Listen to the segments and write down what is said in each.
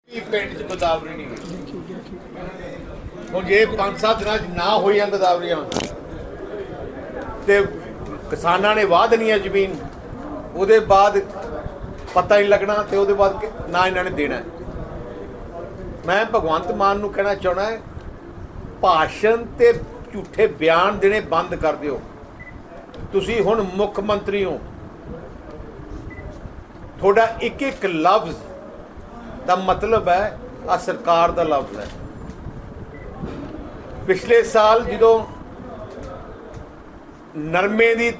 पिंड च गोदावरी नहीं हुई। हुण जे 5-7 दिनां च ना होईयां गोदावरियां ते किसानां ने वाह देनी है जमीन, ਉਹਦੇ बाद पता नहीं लगना ते ਉਹਦੇ बाद ना इन्हां ने देना। मैं भगवंत मान नूं कहना चाहना है, भाषण ते झूठे बयान देने बंद कर दिओ। तुसीं हुण मुख मंत्री हो, थोड़ा एक एक लफ्ज़ का मतलब है आ सरकार का लफ्ज़ है। पिछले साल जो नरमे की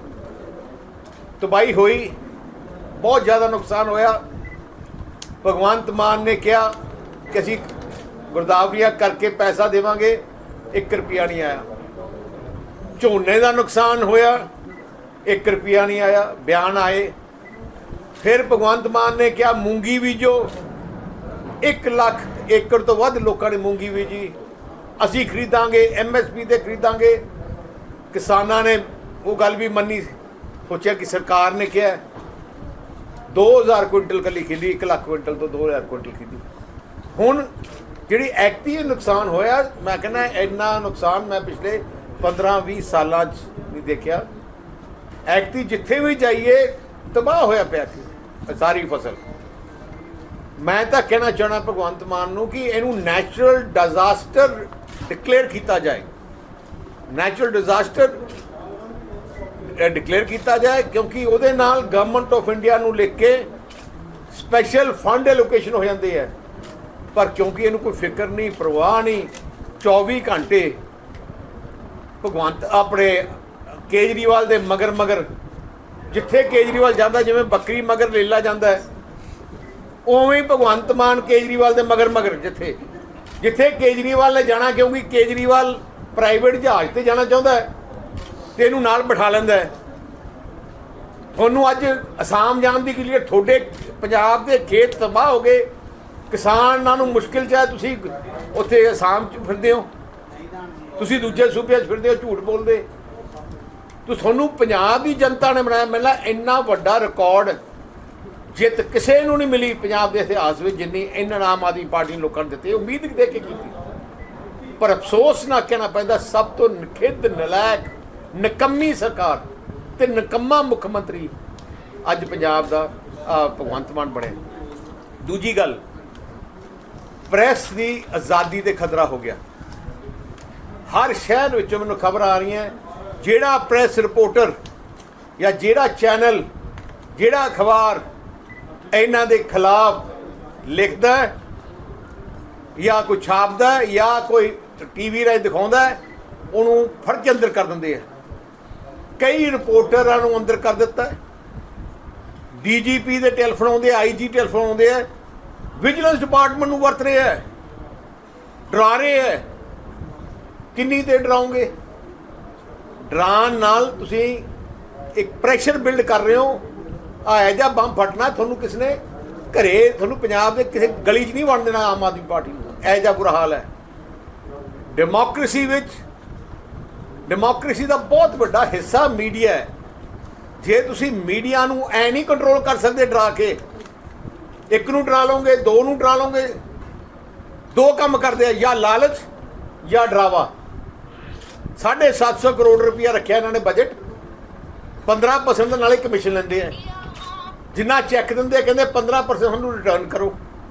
तबाही हुई, बहुत ज़्यादा नुकसान होया, भगवंत मान ने कहा कि असीं गोदावरियां करके पैसा देवांगे, 1 रुपया नहीं आया। झोने का नुकसान होया, 1 रुपया नहीं आया। बयान आए, फिर भगवंत मान ने कहा मूंगी बीजो, 1 लाख एकड़ तो वध लोगों ने मूंगी बीजी, असी खरीदांगे, MSP ते खरीदांगे। किसानां ने वो गल भी मनी, सोचा कि सरकार ने क्या 2000 कुंटल कली खरीदी, 1 लाख कुंटल तो 2000 कुंटल खरीदी। हुण जिहड़ी एक्टिव नुकसान होया, मैं कहना इन्ना नुकसान मैं पिछले 15-20 सालों नहीं देखा। एक्टिव जिथे भी जाइए तबाह होया पिया सी सारी फसल। मैं तो कहना चाहना भगवंत मान नूं कि इनू नैचुरल डिजास्टर डिकलेयर किया जाए, नैचुरल डिजास्टर डिकलेयर किया जाए, क्योंकि उहदे नाल गवर्नमेंट ऑफ इंडिया नूं लिख के स्पैशल फंड एलोकेशन हो जाती है। पर क्योंकि इनू कोई फिक्र नहीं, परवाह नहीं, 24 घंटे भगवंत अपने केजरीवाल दे मगर मगर, जिथे केजरीवाल जाता जिवें बकरी मगर लेला जाता है, उवें भगवंत मान केजरीवाल दे मगर मगर जिथे जिथे केजरीवाल ने जाना, क्योंकि केजरीवाल प्राइवेट जहाज़ से जाना चाहता है तो इनू नाल बिठा लैंदा है। तुहानूं अज असाम जाण दी क्लियर, थोड़े पंजाब के खेत तबाह हो गए, किसानां नूं मुश्किल चाहे तुसीं उत्थे असाम च फिरदे हो, तुसीं दूजे सूबे च फिरदे हो, झूठ बोलदे। तो तुहानूं पंजाब की जनता ने बनाया, मिलना इन्ना वड्डा रिकॉर्ड जित किसी नूं नहीं मिली पंजाब के इतिहास में, जिन्नी इन्हां आम आदमी पार्टी ने लोगों ने दित्ती, उम्मीद दे के की। पर अफसोस ना कहना पैंदा, सब तो निखिद्ध नलायक निकम्मी सरकार ते निकम्मा मुख मंत्री अज पंजाब का भगवंत मान बने। दूजी गल, प्रैस की आज़ादी ते खतरा हो गया। हर शहर विच मैनूं खबर आ रही है, जिहड़ा प्रैस रिपोर्टर या जिहड़ा चैनल, जिहड़ा अखबार इन्हां दे खिलाफ लिखदा है या कोई छापदा है या कोई TV राਹੀਂ दिखाउंदा है, उन्होंने फड़ के अंदर कर दिंदे हैं। कई रिपोर्टरां नूं अंदर कर दिता है, DGP दे टैलीफोन आउंदे, IG टैलीफोन आउंदे है, विजिलेंस डिपार्टमेंट नूं वरत रहे हैं, डरा रहे हैं। किन्नी देर डराओगे? डरान नाल तुसीं एक प्रैशर बिल्ड कर रहे हो। ऐ जिहा बंब फटना, तुहानूं किसने घरे, तुहानूं पंजाब के किसी गली च नहीं वण देना आम आदमी पार्टी नूं। ऐ जिहा बुरा हाल है। डेमोक्रेसी विच, डेमोक्रेसी का बहुत वड्डा हिस्सा मीडिया है। जे तुसीं मीडिया नूं ऐ नहीं कंट्रोल कर सकते डरा के, एक नूं डरा लोगे, 2 नूं डरा लोगे, 2 काम करते हैं, या लालच या डरावा। 750 करोड़ रुपया रखा इन्होंने बजट, 15% नाले कमीशन लेंदे हैं, जिन्ना चैक देंगे कहते 15% हम रिटर्न करो।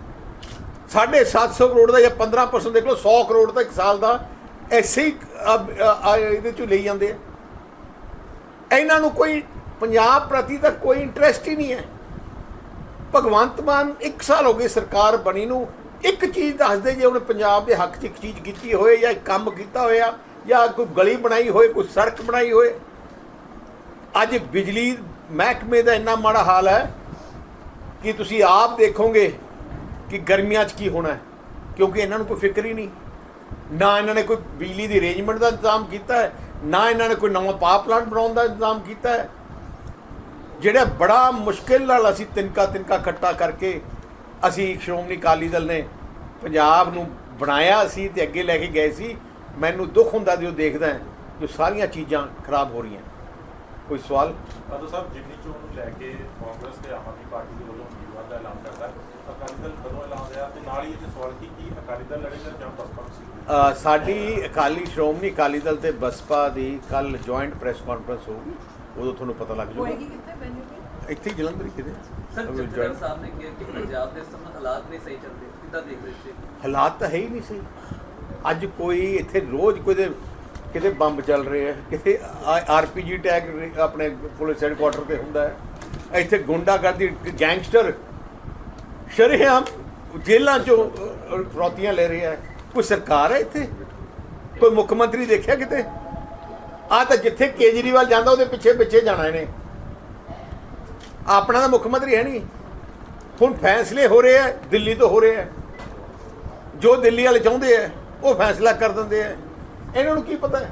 750 करोड़ का या 15% देख लो, 100 करोड़ का 1 साल का ऐसे ही ये ले जाते हैं। इन्हों को कोई पंजाब प्रति तक कोई इंटरस्ट ही नहीं है। भगवंत मान 1 साल हो गए सरकार बनी नूं, एक चीज़ दस दे, जे उन्हें पंजाब के हक च एक चीज़ की होए या एक काम किया होया या कोई गली बनाई होए, कोई सड़क बनाई होए। अज बिजली महकमे का इन्ना माड़ा हाल है कि तुसी आप देखोगे कि गर्मियां च की होना है, क्योंकि इन्होंने कोई फिक्र ही नहीं। ना इन्होंने कोई बिजली की अरेंजमेंट का इंतजाम किया है, ना इन्होंने कोई नवा पावर प्लांट बनाने का इंतजाम किया है। जिहड़ा बड़ा मुश्किल नाल असीं तिनका खट्टा करके असीं श्रोमणी अकाली दल ने पंजाब नूं बनाया सी ते अगे लैके गए सी। मैनूं दुख हुंदा जो देखदा है जो सारियां चीज़ां खराब हो रही हैं। कोई सवाल? साहब जिमनी चोण नूं लैके कांग्रेस ते आम आदमी पार्टी दे वल्लों उम्मीदवार दा ऐलान करता है, ਅਕਾਲੀ ਦਲ ਕਦੋਂ ਐਲਾਨ ਹੋਇਆ ਤੇ ਨਾਲ ਹੀ ਇਹ ਸਵਾਲ ਕੀ ਅਕਾਲੀ ਦਲ ਲੜੇਗਾ ਜਾਂ ਬਸਪਾ ਸੀ? ਸਾਡੀ ਸ਼੍ਰੋਮਣੀ ਅਕਾਲੀ ਦਲ ਤੇ ਬਸਪਾ ਦੀ ਕੱਲ ਜੁਆਇੰਟ ਪ੍ਰੈਸ ਕਾਨਫਰੰਸ ਹੋਊਗੀ, ਉਦੋਂ ਤੁਹਾਨੂੰ ਪਤਾ ਲੱਗ ਜਾਊਗਾ। ਇੱਥੇ ਹੀ ਜਲੰਧਰ ਹੀ ਕਿਤੇ। ਸਰ ਜਥੇਦਾਰ ਸਾਹਿਬ ਨੇ ਕਿਹਾ ਕਿ ਪੰਜਾਬ ਦੇ ਸਮੇਂ ਹਾਲਾਤ ਨਹੀਂ ਸਹੀ ਚੱਲਦੇ, ਕਿੱਦਾਂ ਦੇਖ ਰਹੇ ਸੀ? ਹਾਲਾਤ ਤਾਂ ਹੈ ਹੀ ਨਹੀਂ ਸਹੀ। ਅੱਜ ਕੋਈ ਇੱਥੇ ਰੋਜ਼ ਕਿਤੇ ਬੰਬ ਚੱਲ ਰਹੇ ਆ, ਕਿਤੇ RPG ਅਟੈਕ ਆਪਣੇ ਪੁਲਿਸ ਹੈਡਕੁਆਟਰ ਤੇ ਹੁੰਦਾ ਹੈ, ਇੱਥੇ ਗੁੰਡਾਗਰਦੀ, ਗੈਂਗਸਟਰ ਸ਼ਰੇਆਮ ਜੇਲ੍ਹਾਂ ਚੋਂ ਫਰੌਤੀਆਂ ਲੈ ਰਹੇ ਆ। ਕੋਈ ਸਰਕਾਰ ਹੈ ਇੱਥੇ? ਕੋਈ ਮੁੱਖ ਮੰਤਰੀ ਦੇਖਿਆ ਕਿਤੇ? ਆ ਤਾਂ ਜਿੱਥੇ ਕੇਜਰੀਵਾਲ ਜਾਂਦਾ ਉਹਦੇ ਪਿੱਛੇ ਪਿੱਛੇ ਜਾਣਾ ਇਹਨੇ। ਆਪਣਾ ਤਾਂ ਮੁੱਖ ਮੰਤਰੀ ਹੈ ਨਹੀਂ। ਹੁਣ ਫੈਸਲੇ ਹੋ ਰਹੇ ਆ, ਦਿੱਲੀ ਤੋਂ ਹੋ ਰਹੇ ਆ, ਜੋ ਦਿੱਲੀ ਵਾਲੇ ਚਾਹੁੰਦੇ ਆ ਉਹ ਫੈਸਲਾ ਕਰ ਦਿੰਦੇ ਆ। ਇਹਨਾਂ ਨੂੰ ਕੀ ਪਤਾ ਹੈ?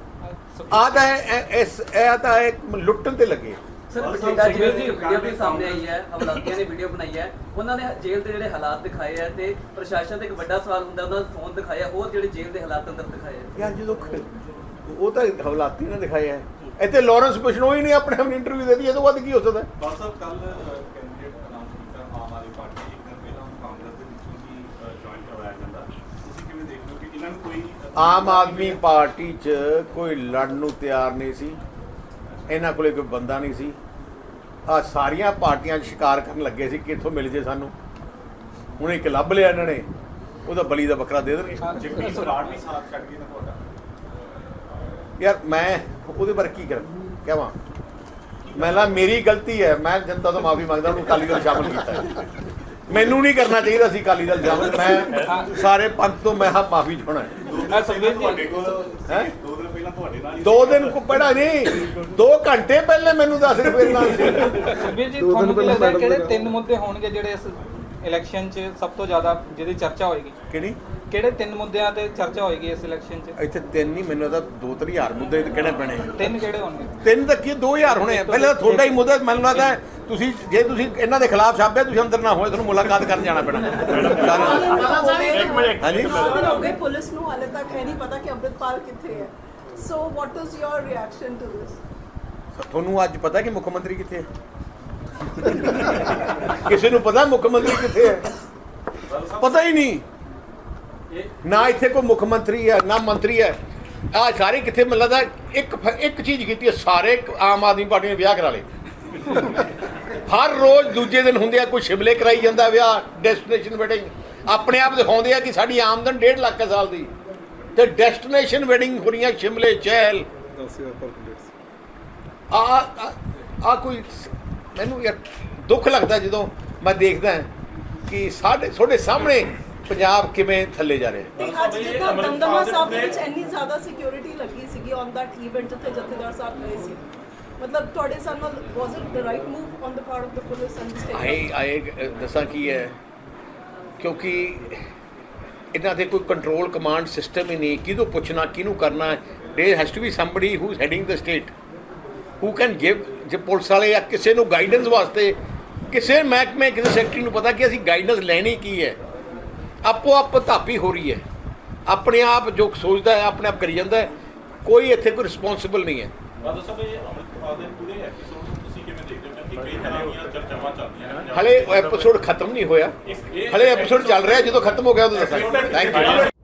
ਇਹ ਤਾਂ ਲੁੱਟਣ ਤੇ ਲੱਗੇ। ਸਰ ਬਠਿੰਡਾ ਜੇਲ੍ਹ ਦੀ ਵੀਡੀਓ ਵੀ ਸਾਹਮਣੇ ਆਈ ਹੈ, ਹਮਲਾਵਰੀਆਂ ਨੇ ਵੀਡੀਓ ਬਣਾਈ ਹੈ, ਉਹਨਾਂ ਨੇ ਜੇਲ੍ਹ ਦੇ ਜਿਹੜੇ ਹਾਲਾਤ ਦਿਖਾਏ ਹੈ ਤੇ ਪ੍ਰਸ਼ਾਸਨ ਤੇ ਇੱਕ ਵੱਡਾ ਸਵਾਲ ਹੁੰਦਾ, ਉਹਨਾਂ ਦਾ ਫੋਨ ਦਿਖਾਇਆ, ਹੋਰ ਜਿਹੜੇ ਜੇਲ੍ਹ ਦੇ ਹਾਲਾਤ ਅੰਦਰ ਦਿਖਾਏ ਹੈ। ਯਾਰ ਜਦੋਂ ਉਹ ਤਾਂ ਹਵਲਾਤੀ ਨੇ ਦਿਖਾਇਆ ਹੈ, ਇੱਥੇ ਲਾਰੈਂਸ ਬਿਸ਼ਨੋਈ ਨੇ ਆਪਣੇ ਇੰਟਰਵਿਊ ਦੇ ਦਿੱਤੀ, ਇਹ ਤੋਂ ਵੱਧ ਕੀ ਹੋ ਸਕਦਾ? ਬਾਲ ਸਾਹਿਬ ਕੱਲ ਕੈਂਡੀਡੇਟ ਅਨਾਉਂਸ ਕੀਤਾ ਆਮ ਆਦਮੀ ਪਾਰਟੀ, ਇੱਕ ਦਿਨ ਪਹਿਲਾਂ ਕਾਂਗਰਸ ਦੇ ਵਿੱਚੋਂ ਵੀ ਜੁਆਇਨ ਕਰਵਾਇਆ ਜਾਂਦਾ, ਤੁਸੀਂ ਕਿਵੇਂ ਦੇਖਦੇ ਹੋ ਕਿ ਇਹਨਾਂ ਨੂੰ ਕੋਈ ਆਮ ਆਦਮੀ ਪਾਰਟੀ 'ਚ ਕੋਈ ਲੜਨ ਨੂੰ ਤਿਆਰ ਨਹੀਂ ਸੀ, ਇਹਨਾਂ ਕੋਲੇ ਕੋਈ ਬੰਦਾ ਨਹੀਂ ਸੀ। ਆ ਸਾਰੀਆਂ ਪਾਰਟੀਆਂ 'ਚ ਸ਼ਿਕਾਰ ਕਰਨ ਲੱਗੇ ਸੀ ਕਿ ਇੱਥੋਂ ਮਿਲ ਜੇ ਸਾਨੂੰ। ਹੁਣ ਇੱਕ ਲੱਭ ਲਿਆ ਇਹਨਾਂ ਨੇ, ਉਹਦਾ ਬਲੀ ਦਾ ਬੱਕਰਾ ਦੇ ਦੇਣਗੇ। ਜਿਵੇਂ ਸਰਾੜ ਵੀ ਸਾਥ ਛੱਡ ਗਏ ਨਾ ਤੁਹਾਡਾ। ਯਾਰ ਮੈਂ ਉਹਦੇ ਬਾਰੇ ਕੀ ਕਹਾਂ? ਮੇਰੀ ਗਲਤੀ ਹੈ, ਮੈਂ ਜਨਤਾ ਤੋਂ ਮਾਫੀ ਮੰਗਦਾ, ਉਹਨੂੰ ਅਕਾਲੀ ਦਲ ਸ਼ਾਮਲ ਕੀਤਾ ਹੈ। ਮੈਨੂੰ ਨਹੀਂ ਕਰਨਾ ਚਾਹੀਦਾ ਸੀ ਅਕਾਲੀ ਦਲ ਸ਼ਾਮਲ। ਮੈਂ ਸਾਰੇ ਪੰਥ ਤੋਂ ਮੈਂ ਮਾਫੀ ਚਾਹੁੰਦਾ। ਤੁਹਾਡੇ ਕੋਲ 2 ਦਿਨ ਪਹਿਲਾਂ ਤੁਹਾਡੇ ਨਾਲ 2 ਦਿਨ ਕੋ ਪੜਾ ਨਹੀਂ, 2 ਘੰਟੇ ਪਹਿਲੇ ਮੈਨੂੰ ਦੱਸ ਰਹੇ ਮੇਰੇ ਨਾਲ ਸੀ। ਸੁਖਬੀਰ ਜੀ, ਤੁਹਾਨੂੰ ਕੀ ਲੱਗਦਾ ਕਿਹੜੇ 3 ਮੁੱਦੇ ਹੋਣਗੇ ਜਿਹੜੇ ਇਸ ਇਲੈਕਸ਼ਨ 'ਚ ਸਭ ਤੋਂ ਜ਼ਿਆਦਾ ਜਿਹਦੀ ਚਰਚਾ ਹੋਏਗੀ? ਕਿਹੜੇ 3 ਮੁੱਦਿਆਂ ਤੇ ਚਰਚਾ ਹੋਏਗੀ ਇਸ ਇਲੈਕਸ਼ਨ 'ਚ? ਇੱਥੇ 3 ਨਹੀਂ, ਮੈਨੂੰ ਤਾਂ 2-3000 ਮੁੱਦੇ ਕਿਹੜੇ ਪੈਣੇ? 3 ਕਿਹੜੇ ਹੋਣਗੇ? 3 ਤਾਂ ਕੀ 2000 ਹੋਣੇ ਆ। ਪਹਿਲਾਂ ਤਾਂ ਤੁਹਾਡਾ ਹੀ ਮੁੱਦਾ ਮੈਨੂੰ ਲੱਗਦਾ ਤੁਸੀਂ ਜੇ ਤੁਸੀਂ ਇਹਨਾਂ ਦੇ ਖਿਲਾਫ ਛਾਪਿਆ, ਤੁਸੀਂ ਅੰਦਰ ਨਾ ਹੋਏ, ਤੁਹਾਨੂੰ ਮੁਲਾਕਾਤ ਕਰਨ ਜਾਣਾ ਪੈਣਾ। ਹਾਂਜੀ, ਹੋ ਗਏ ਪੁਲਿਸ ਨੂੰ ਹਾਲੇ ਤੱਕ ਹੈ ਨਹੀਂ ਪਤਾ ਕਿ ਅੰਮ੍ਰਿਤਪਾਲ ਕਿੱਥੇ ਹੈ। So what is your reaction to this? ਤੁਹਾਨੂੰ ਅੱਜ ਪਤਾ ਕਿ ਮੁੱਖ ਮੰਤਰੀ ਕਿੱਥੇ ਹੈ? ਕਿਸੇ ਨੂੰ ਪਤਾ ਮੁੱਖ ਮੰਤਰੀ ਕਿੱਥੇ ਹੈ? ਪਤਾ ਹੀ ਨਹੀਂ। ਨਾ ਇੱਥੇ ਕੋਈ ਮੁੱਖ ਮੰਤਰੀ ਹੈ, ਨਾ ਮੰਤਰੀ ਹੈ। ਆ ਸਾਰੇ ਕਿੱਥੇ? ਮੈਨੂੰ ਲੱਗਦਾ ਇੱਕ ਚੀਜ਼ ਕੀਤੀ ਹੈ, ਸਾਰੇ ਆਮ ਆਦਮੀ ਪਾਰਟੀ ਨੇ ਵਿਆਹ ਕਰਾ ਲਏ। ਹਰ ਰੋਜ਼ ਦੂਜੇ ਦਿਨ ਹੁੰਦੇ ਆ, ਕੋਈ ਸ਼ਿਮਲੇ ਕਰਾਈ ਜਾਂਦਾ ਵਿਆਹ, ਡੈਸਟੀਨੇਸ਼ਨ ਵੈਡਿੰਗ। ਆਪਣੇ ਆਪ ਦਿਖਾਉਂਦੇ ਆ ਕਿ ਸਾਡੀ ਆਮਦਨ 1.5 ਲੱਖ ਸਾਲ ਦੀ, ਤੇ ਡੈਸਟੀਨੇਸ਼ਨ ਵੈਡਿੰਗ ਹੋ ਰਹੀਆਂ ਸ਼ਿਮਲੇ, ਚਹਿਲ। ਆ ਕੋਈ ਮੈਨੂੰ ਯਾਰ ਦੁੱਖ ਲੱਗਦਾ ਜਦੋਂ ਮੈਂ ਦੇਖਦਾ ਕਿ ਤੁਹਾਡੇ ਸਾਹਮਣੇ ਪੰਜਾਬ ਕਿਵੇਂ ਥੱਲੇ ਜਾ ਰਿਹਾ। ਤੇ ਅੱਜ ਜਿੱਦਾਂ ਦਮਦਮਾ ਸਾਹਿਬ ਦੇ ਵਿੱਚ ਇੰਨੀ ਜ਼ਿਆਦਾ ਸਿਕਿਉਰਿਟੀ ਲੱਗੀ ਸੀਗੀ ਔਨ ਦੈਟ ਇਵੈਂਟ ਜਿੱਥੇ ਜਥੇਦਾਰ ਸਾਹਿਬ ਗਏ ਸੀ, ਮਤਲਬ ਤੁਹਾਡੇ ਸਾਹਮਣੇ was it the right move on the part of the police and state? ਆਏ ਦੱਸਾਂ ਕੀ ਹੈ, ਕਿਉਂਕਿ ਇਹਨਾਂ ਦੇ ਕੋਈ ਕੰਟਰੋਲ ਕਮਾਂਡ ਸਿਸਟਮ ਹੀ ਨਹੀਂ। ਕਿਹਨੂੰ ਪੁੱਛਣਾ, ਕਿਹਨੂੰ ਕਰਨਾ? There has to be somebody who is heading the state, who can give. ਜੇ ਪੁਲਿਸ ਵਾਲੇ ਜਾਂ ਕਿਸੇ ਨੂੰ ਗਾਈਡੈਂਸ ਵਾਸਤੇ, ਕਿਸੇ ਮਹਿਕਮੇ, ਕਿਸੇ ਸੈਕਟਰੀ ਨੂੰ ਪਤਾ ਕਿ ਅਸੀਂ ਗਾਈਡੈਂਸ ਲੈਣੀ ਕੀ ਹੈ। ਆਪੋ ਆਪ ਧਾਪੀ ਹੋ ਰਹੀ ਹੈ, ਆਪਣੇ ਆਪ ਜੋ ਸੋਚਦਾ ਹੈ ਆਪਣੇ ਆਪ ਕਰੀ ਜਾਂਦਾ ਹੈ। ਕੋਈ ਇੱਥੇ ਕੋਈ ਰਿਸਪੌਂਸਿਬਲ ਨਹੀਂ ਹੈ। ਬਾਦਲ ਸਾਹਿਬ, ਇਹ ਅੰਮ੍ਰਿਤਪਾਲ ਦੇ ਪੂਰੇ ਐਪੀਸੋਡ ਨੂੰ ਤੁਸੀਂ ਕਿਵੇਂ ਦੇਖਦੇ ਹੋ? ਕਿਉਂਕਿ ਕਈ ਤਰ੍ਹਾਂ ਦੀਆਂ ਚਰਚਾਵਾਂ ਚੱਲਦੀਆਂ ਨੇ। ਹਲੇ ਐਪੀਸੋਡ ਖਤਮ ਨਹੀਂ ਹੋਇਆ, ਹਲੇ ਐਪੀਸੋਡ ਚੱਲ ਰਿਹਾ। ਜਦੋਂ ਖਤਮ ਹੋ ਗਿਆ ਉਦੋਂ ਦੱਸਾਂਗੇ। Thank you.